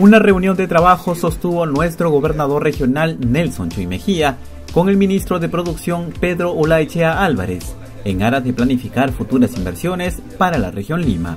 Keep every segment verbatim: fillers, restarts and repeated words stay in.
Una reunión de trabajo sostuvo nuestro gobernador regional Nelson Chuy Mejía con el ministro de Producción Pedro Olaechea Álvarez, en aras de planificar futuras inversiones para la región Lima.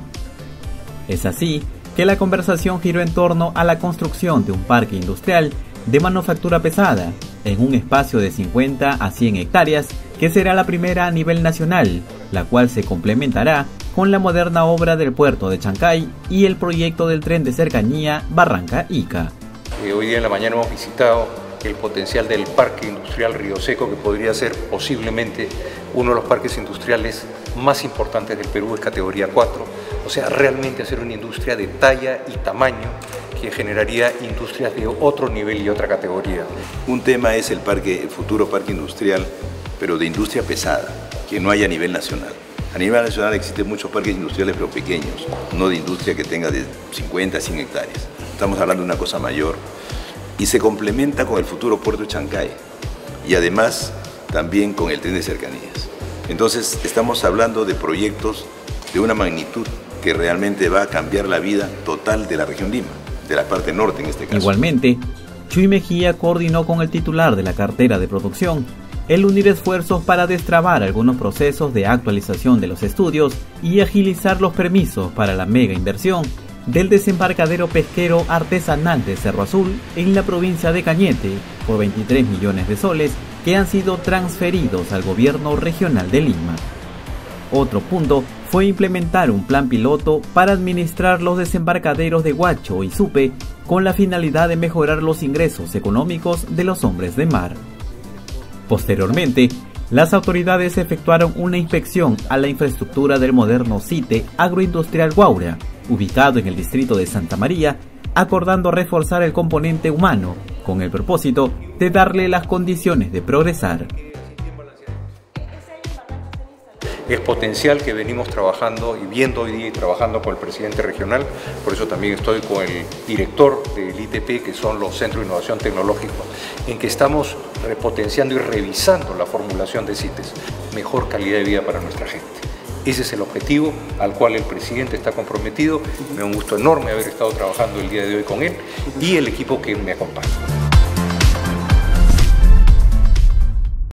Es así que la conversación giró en torno a la construcción de un parque industrial de manufactura pesada en un espacio de cincuenta a cien hectáreas, que será la primera a nivel nacional, la cual se complementará con la moderna obra del puerto de Chancay y el proyecto del tren de cercanía Barranca-Ica. Eh, hoy día en la mañana hemos visitado el potencial del Parque Industrial Río Seco, que podría ser posiblemente uno de los parques industriales más importantes del Perú, de categoría cuatro, o sea, realmente hacer una industria de talla y tamaño que generaría industrias de otro nivel y otra categoría. Un tema es el, parque, el futuro parque industrial, pero de industria pesada, que no haya a nivel nacional. A nivel nacional existen muchos parques industriales, pero pequeños, no de industria que tenga de cincuenta a cien hectáreas. Estamos hablando de una cosa mayor y se complementa con el futuro puerto de Chancay y además también con el tren de cercanías. Entonces estamos hablando de proyectos de una magnitud que realmente va a cambiar la vida total de la región Lima, de la parte norte en este caso. Igualmente, Chuy Mejía coordinó con el titular de la cartera de producción el unir esfuerzos para destrabar algunos procesos de actualización de los estudios y agilizar los permisos para la mega inversión del desembarcadero pesquero artesanal de Cerro Azul en la provincia de Cañete por veintitrés millones de soles que han sido transferidos al gobierno regional de Lima. Otro punto fue implementar un plan piloto para administrar los desembarcaderos de Huacho y Supe con la finalidad de mejorar los ingresos económicos de los hombres de mar. Posteriormente, las autoridades efectuaron una inspección a la infraestructura del moderno site agroindustrial Guaura, ubicado en el distrito de Santa María, acordando reforzar el componente humano con el propósito de darle las condiciones de progresar. Es potencial que venimos trabajando y viendo hoy día y trabajando con el presidente regional, por eso también estoy con el director del I T P, que son los Centros de Innovación Tecnológica, en que estamos repotenciando y revisando la formulación de C I T E S, mejor calidad de vida para nuestra gente. Ese es el objetivo al cual el presidente está comprometido. Me da un gusto enorme haber estado trabajando el día de hoy con él y el equipo que me acompaña.